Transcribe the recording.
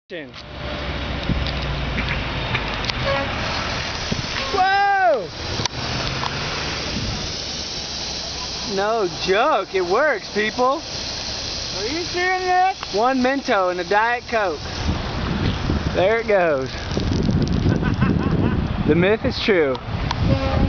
Whoa! No joke, it works, people. Are you serious? One Mentos and a Diet Coke. There it goes. The myth is true.